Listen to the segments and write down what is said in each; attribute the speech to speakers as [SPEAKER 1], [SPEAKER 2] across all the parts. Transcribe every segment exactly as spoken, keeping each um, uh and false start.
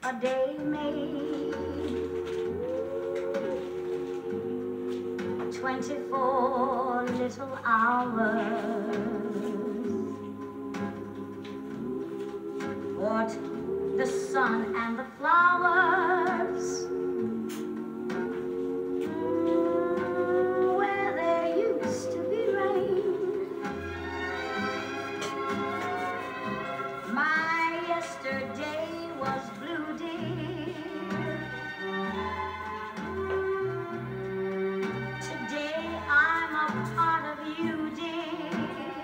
[SPEAKER 1] a day made twenty-four little hours. What the sun and the flowers, where there used to be rain. My yesterday was blue, dear. Today I'm a part of you, dear.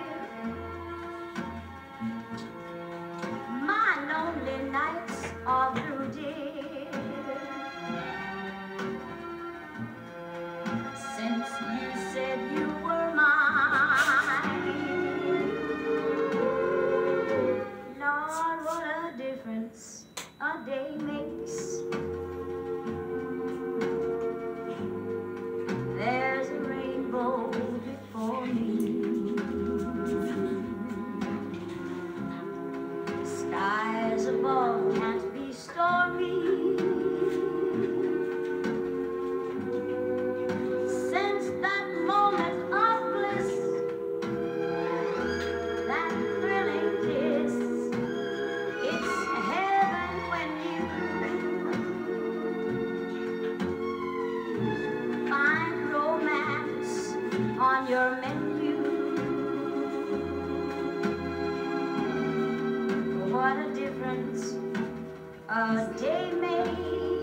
[SPEAKER 1] My lonely nights are through, dear. Since you said you were mine, Lord, what a difference a day makes. There's a rainbow before me. Skies above can't be stormy. Since that moment of bliss, that thrilling kiss, it's heaven when you find romance on your menu. What a difference a day made.